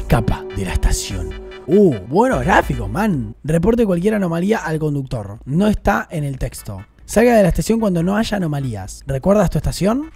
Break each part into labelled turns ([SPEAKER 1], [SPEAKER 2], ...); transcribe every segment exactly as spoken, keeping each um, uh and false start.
[SPEAKER 1] escapa de la estación. Uh, buenos gráficos, man. Reporte cualquier anomalía al conductor. No está en el texto. Salga de la estación cuando no haya anomalías. ¿Recuerdas tu estación?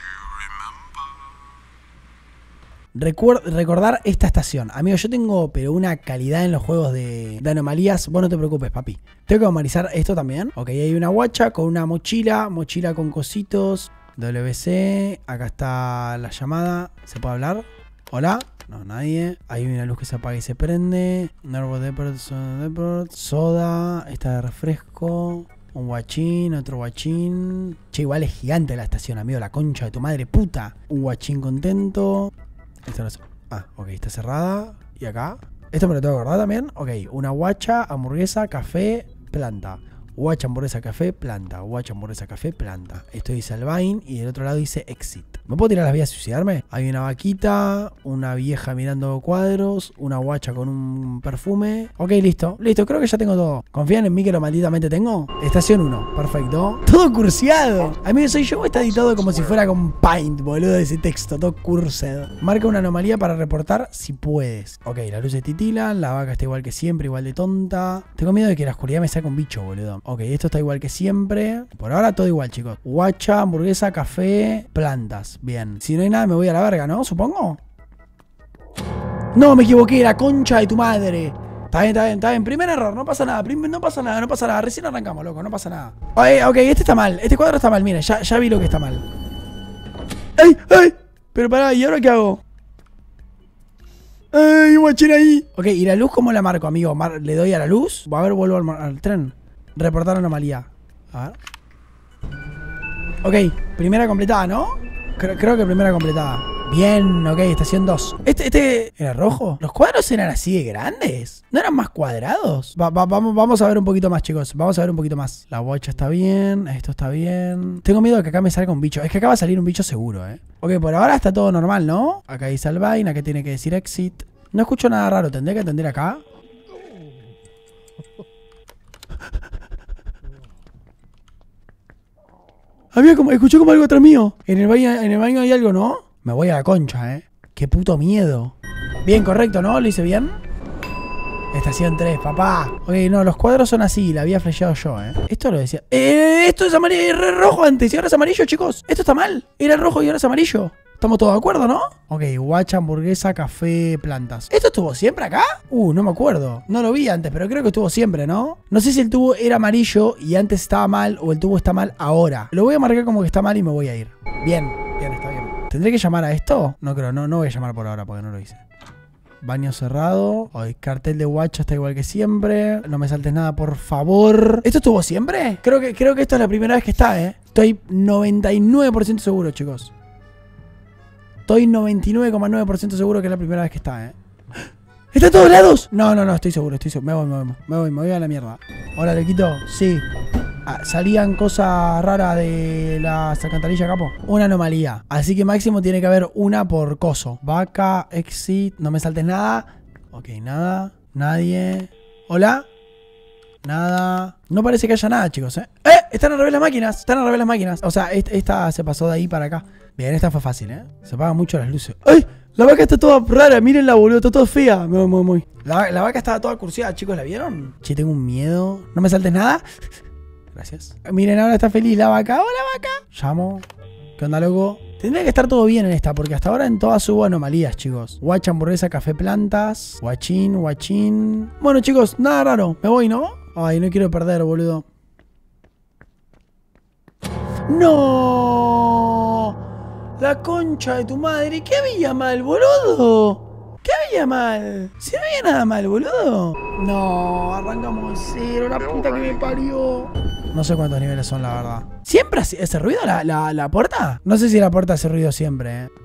[SPEAKER 1] Recuer recordar esta estación. Amigo, yo tengo pero una calidad en los juegos de, de anomalías. Vos no te preocupes, papi. Tengo que memorizar esto también. Ok, hay una guacha con una mochila. Mochila con cositos. W C. Acá está la llamada. ¿Se puede hablar? ¿Hola? No, nadie. Hay una luz que se apaga y se prende. Nervo Deport, Soda Deport. Soda. Esta de refresco. Un guachín, otro guachín. Che, igual es gigante la estación, amigo. La concha de tu madre puta. Un guachín contento. Esto no es... Ah, ok, está cerrada. ¿Y acá? ¿Esto me lo tengo que acordar también? Ok, una guacha, hamburguesa, café, planta. Guacha, hamburguesa, café, planta. Guacha, hamburguesa, café, planta. Esto dice Albain y del otro lado dice Exit. ¿Me puedo tirar las vías a suicidarme? Hay una vaquita, una vieja mirando cuadros, una guacha con un perfume. Ok, listo, listo, creo que ya tengo todo. ¿Confían en mí que lo malditamente tengo? Estación uno, perfecto. Todo cursiado. Amigo, soy yo, está editado como si fuera con Paint, boludo, ese texto, todo cursado. Marca una anomalía para reportar si puedes. Ok, las luces titilan, la vaca está igual que siempre, igual de tonta. Tengo miedo de que la oscuridad me saque un bicho, boludo. Ok, esto está igual que siempre. Por ahora todo igual, chicos. Guacha, hamburguesa, café, plantas. Bien. Si no hay nada me voy a la verga, ¿no? Supongo. No, me equivoqué. La concha de tu madre. Está bien, está bien, está bien. Primer error. No pasa nada. Prim no pasa nada, no pasa nada. Recién arrancamos, loco. No pasa nada. Okay, ok, este está mal. Este cuadro está mal. Mira, ya, ya vi lo que está mal. ¡Ay! ¡Ay! Pero pará, ¿y ahora qué hago? ¡Ay, guachín ahí! Ok, ¿y la luz cómo la marco, amigo? Mar ¿Le doy a la luz? A ver, vuelvo al, al tren. Reportar anomalía. A ver. Ok, primera completada, ¿no? Creo, creo que primera completada. Bien, ok, estación dos. ¿Este, este era rojo? ¿Los cuadros eran así de grandes? ¿No eran más cuadrados? Va, va, vamos, vamos a ver un poquito más, chicos. Vamos a ver un poquito más. La bocha está bien, esto está bien. Tengo miedo de que acá me salga un bicho. Es que acá va a salir un bicho seguro, eh. Ok, por ahora está todo normal, ¿no? Acá dice Albain, acá tiene que decir Exit. No escucho nada raro, ¿tendré que atender acá? Había como, escuché como algo atrás mío. En el baño, en el baño hay algo, ¿no? Me voy a la concha, eh. Qué puto miedo. Bien, correcto, ¿no? ¿Lo hice bien? Estación tres, papá. Ok, no, los cuadros son así. La había flasheado yo, eh. Esto lo decía. Eh, esto es amarillo, era rojo antes y ahora es amarillo, chicos. Esto está mal. Era rojo y ahora es amarillo. Estamos todos de acuerdo, ¿no? Ok, guacha, hamburguesa, café, plantas. ¿Esto estuvo siempre acá? Uh, no me acuerdo. No lo vi antes, pero creo que estuvo siempre, ¿no? No sé si el tubo era amarillo y antes estaba mal o el tubo está mal ahora. Lo voy a marcar como que está mal y me voy a ir. Bien, bien, está bien. ¿Tendré que llamar a esto? No creo, no, no voy a llamar por ahora porque no lo hice. Baño cerrado. Hoy cartel de guacha está igual que siempre. No me saltes nada, por favor. ¿Esto estuvo siempre? Creo que, creo que esto es la primera vez que está, ¿eh? Estoy noventa y nueve por ciento seguro, chicos. Estoy noventa y nueve coma nueve por ciento seguro que es la primera vez que está, ¿eh? ¿Está a todos lados? No, no, no, estoy seguro, estoy seguro. Me voy, me voy, me voy, me voy a la mierda. Hola, Lequito. Sí. Ah, salían cosas raras de las alcantarillas, capo. Una anomalía. Así que máximo tiene que haber una por coso. Vaca, exit. No me saltes nada. Ok, nada. Nadie. Hola. Nada. No parece que haya nada, chicos, ¿eh? ¡Eh! Están al revés las máquinas. Están al revés las máquinas. O sea, esta, esta se pasó de ahí para acá. Bien, esta fue fácil, ¿eh? Se apagan mucho las luces. ¡Ay! La vaca está toda rara. Mírenla, boludo. Está toda fea. Me voy, me voy, me voy. La, la vaca estaba toda cursiada, chicos. ¿La vieron? Che, tengo un miedo. ¿No me saltes nada? Gracias. Miren, ahora está feliz la vaca. ¡Hola, vaca! Llamo. ¿Qué onda, loco? Tendría que estar todo bien en esta, porque hasta ahora en todas hubo anomalías, chicos. Guacha, hamburguesa, café, plantas. Guachín, guachín. Bueno, chicos, nada raro. Me voy, ¿no? Ay, no quiero perder, boludo. ¡No! La concha de tu madre. ¿Qué había mal, boludo? ¿Qué había mal? Si no había nada mal, boludo. No, arrancamos de cero. La puta que me parió. No sé cuántos niveles son, la verdad. ¿Siempre hace ese ruido la, la, la puerta? No sé si la puerta hace ruido siempre, eh.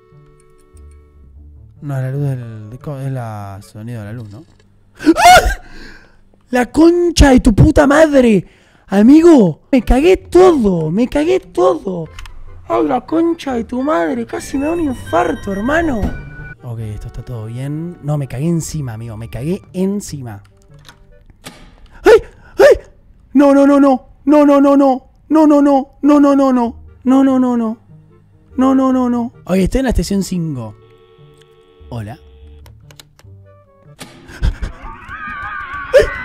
[SPEAKER 1] No, es la luz del... es la sonido de la luz, ¿no? ¡Ah! La concha de tu puta madre. Amigo, me cagué todo. Me cagué todo. Ay, la concha de tu madre. Casi me da un infarto, hermano. Ok, esto está todo bien. No, me cagué encima, amigo. Me cagué encima. ¡Ay! ¡Ay! No, no, no, no. No, no, no, no. No, no, no. No, no, no, no. No, no, no, no. No, no, no, no. Oye, estoy en la estación cinco. Hola.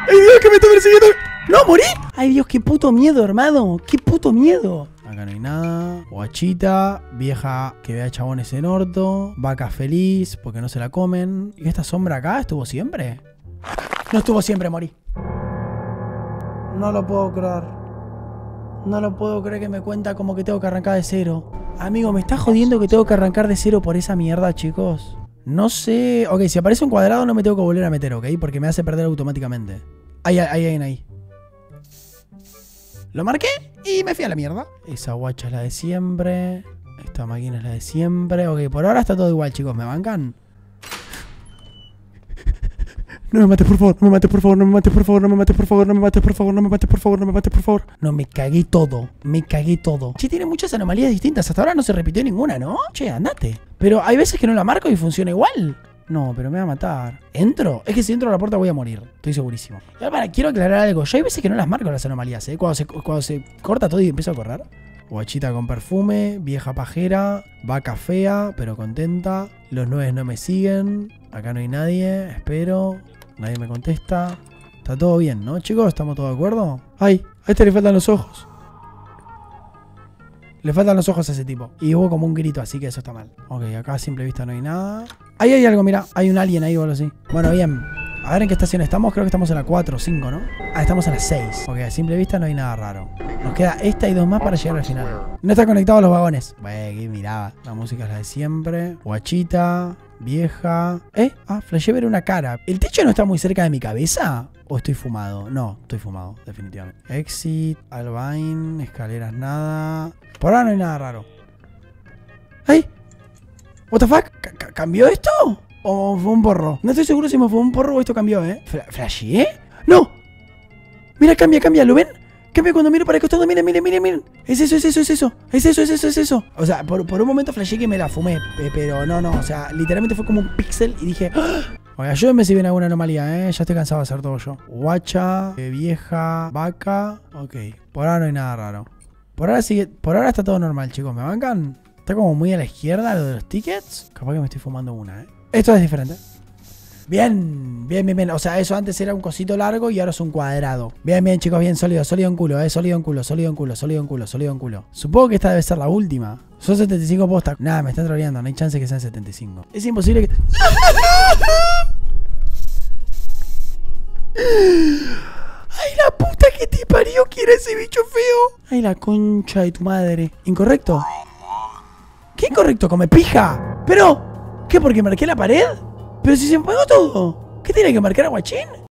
[SPEAKER 1] ¡Ay, Dios, que me está persiguiendo! ¡No, morí! ¡Ay, Dios, qué puto miedo, hermano! ¡Qué puto miedo! Acá no hay nada. Guachita, vieja que vea chabones en orto. Vaca feliz porque no se la comen. ¿Y esta sombra acá estuvo siempre? No estuvo siempre, morí. No lo puedo creer. No lo puedo creer que me cuenta como que tengo que arrancar de cero. Amigo, me está jodiendo que tengo que arrancar de cero por esa mierda, chicos. No sé... Ok, si aparece un cuadrado no me tengo que volver a meter, ¿ok? Porque me hace perder automáticamente. Ahí, ahí, ahí, ahí. Lo marqué y me fui a la mierda. Esa guacha es la de siempre. Esta máquina es la de siempre. Ok, por ahora está todo igual, chicos. ¿Me bancan? No me mates, por favor, no me mates, por favor, no me mates, por favor, no me mates, por favor, no me mates, por favor, no me mates, por favor, no me mates, por favor. No, me cagué todo, me cagué todo. Che, tiene muchas anomalías distintas, hasta ahora no se repitió ninguna, ¿no? Che, andate. Pero hay veces que no la marco y funciona igual. No, pero me va a matar. ¿Entro? Es que si entro a la puerta voy a morir, estoy segurísimo. Y ahora, quiero aclarar algo, yo hay veces que no las marco las anomalías, ¿eh? Cuando se, cuando se corta todo y empiezo a correr. Guachita con perfume, vieja pajera, vaca fea, pero contenta. Los nueve no me siguen, acá no hay nadie, espero. Nadie me contesta. Está todo bien, ¿no, chicos? ¿Estamos todos de acuerdo? Ay, a este le faltan los ojos. Le faltan los ojos a ese tipo. Y hubo como un grito, así que eso está mal. Ok, acá a simple vista no hay nada. Ahí hay algo, mira. Hay un alien ahí o algo así. Bueno, bien. A ver en qué estación estamos. Creo que estamos en la cuatro o cinco, ¿no? Ah, estamos en la seis. Ok, a simple vista no hay nada raro. Nos queda esta y dos más para llegar al final. No están conectados los vagones. Bueno, que miraba. La música es la de siempre. Guachita. Vieja. ¿Eh? Ah, flashé ver una cara. ¿El techo no está muy cerca de mi cabeza? ¿O estoy fumado? No, estoy fumado, definitivamente. Exit, Albain, escaleras, nada. Por ahora no hay nada raro. ¡Ay! ¿What the fuck? ¿Cambió esto? ¿O fue un porro? No estoy seguro si me fue un porro o esto cambió, ¿eh? ¿Flashé? ¡No! Mira, cambia, cambia, ¿lo ven? Cambia cuando miro para el costado, miren, miren, miren, miren. Es eso, es eso, es eso. Es eso, es eso, es eso. O sea, por, por un momento flashé que me la fumé. Eh, pero no, no. O sea, literalmente fue como un píxel y dije... ¡Ah! Oye, ayúdenme si ven alguna anomalía, ¿eh? Ya estoy cansado de hacer todo yo. Guacha, eh, vieja, vaca. Ok. Por ahora no hay nada raro. Por ahora sigue... Por ahora está todo normal, chicos. ¿Me bancan? Está como muy a la izquierda lo de los tickets. Capaz que me estoy fumando una, ¿eh? Esto es diferente. Bien, bien, bien, bien. O sea, eso antes era un cosito largo y ahora es un cuadrado. Bien, bien, chicos, bien, sólido, sólido en culo, eh. Sólido en culo, sólido en culo, sólido en culo, sólido en culo. Supongo que esta debe ser la última. Son setenta y cinco postas. Nada, me están troleando, no hay chance que sean setenta y cinco. Es imposible que... ¡Ay, la puta que te parió! ¿Quién es ese bicho feo? ¡Ay, la concha de tu madre! ¿Incorrecto? ¿Qué incorrecto? ¡Come pija! ¿Pero? ¿Qué? ¿Porque marqué la pared? Pero si se me pagó todo. ¿Qué tiene que marcar a Guachín?